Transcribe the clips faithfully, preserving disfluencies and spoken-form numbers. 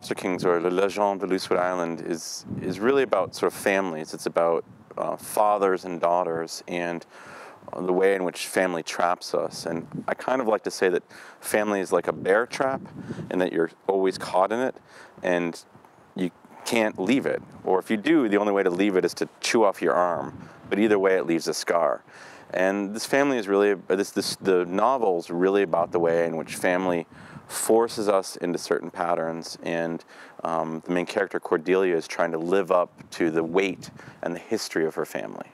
Lobster Kings, or Le Legende de Louiswood Island, is is really about sort of families. It's about uh, fathers and daughters, and uh, the way in which family traps us. And I kind of like to say that family is like a bear trap, and that you're always caught in it, and you can't leave it. Or if you do, the only way to leave it is to chew off your arm. But either way, it leaves a scar. And this family is really, this, this, the novel is really about the way in which family forces us into certain patterns, and um, the main character, Cordelia, is trying to live up to the weight and the history of her family.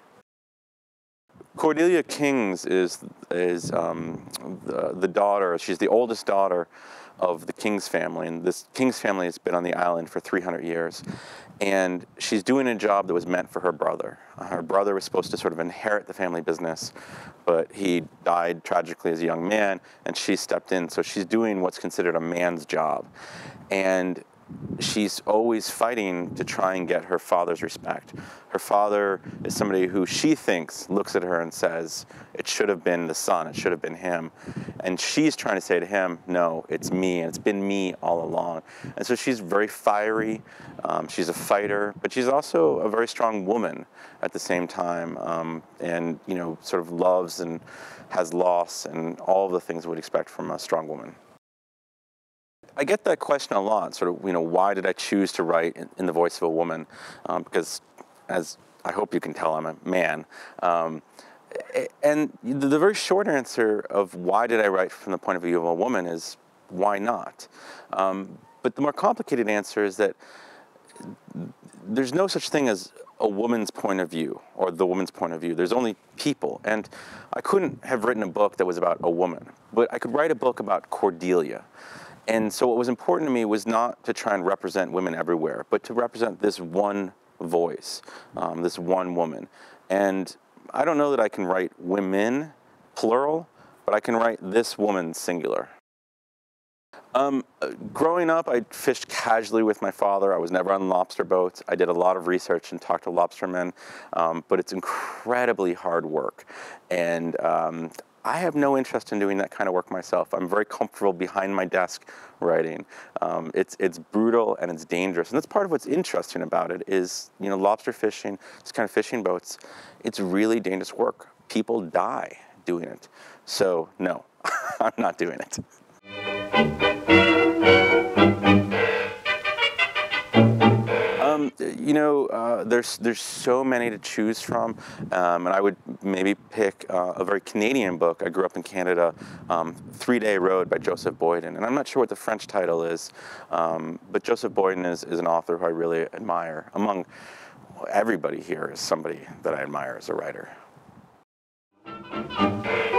Cordelia Kings is, is um, the, the daughter, she's the oldest daughter of the Kings family, and this Kings family has been on the island for three hundred years, and she's doing a job that was meant for her brother. Uh, her brother was supposed to sort of inherit the family business, but he died tragically as a young man, and she stepped in, so she's doing what's considered a man's job. And she's always fighting to try and get her father's respect. Her father is somebody who she thinks looks at her and says, it should have been the son, it should have been him. And she's trying to say to him, no, it's me, and it's been me all along. And so she's very fiery, um, she's a fighter, but she's also a very strong woman at the same time, um, and you know, sort of loves and has loss and all of the things we would expect from a strong woman. I get that question a lot, sort of, you know, why did I choose to write in, in the voice of a woman? Um, because, as I hope you can tell, I'm a man. Um, and the, the very short answer of why did I write from the point of view of a woman is, why not? Um, but the more complicated answer is that there's no such thing as a woman's point of view, or the woman's point of view. There's only people. And I couldn't have written a book that was about a woman, but I could write a book about Cordelia. And so what was important to me was not to try and represent women everywhere, but to represent this one voice, um, this one woman. And I don't know that I can write women, plural, but I can write this woman, singular. Um, growing up, I fished casually with my father. I was never on lobster boats. I did a lot of research and talked to lobstermen, um, but it's incredibly hard work. And um, I have no interest in doing that kind of work myself. I'm very comfortable behind my desk writing. Um, it's, it's brutal and it's dangerous. And that's part of what's interesting about it is, you know, lobster fishing, this kind of fishing boats, it's really dangerous work. People die doing it. So no, I'm not doing it. Um, you know, uh, there's there's so many to choose from, um, and I would maybe pick uh, a very Canadian book. I grew up in Canada, um, Three Day Road by Joseph Boyden, and I'm not sure what the French title is, um, but Joseph Boyden is, is an author who I really admire. Among everybody here is somebody that I admire as a writer.